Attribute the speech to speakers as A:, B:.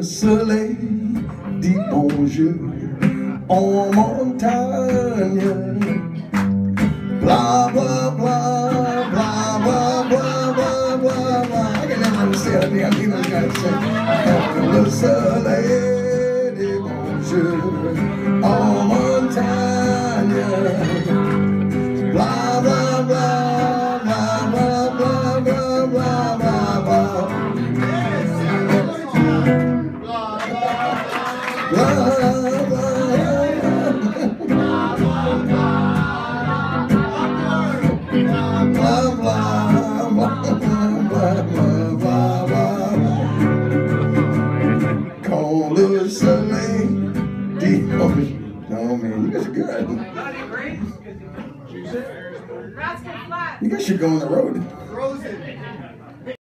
A: soleil dit bonjour en montagne. Blah, blah, blah, blah, blah, blah, blah, blah, blah. I can never understand it. I think I gotta say, le soleil dit bonjour en montagne. Blah, blah, blah, blah, blah, blah, blah, blah, blah, blah. Quand le soleil dit oh man, you guys are good. You guys should go on the road.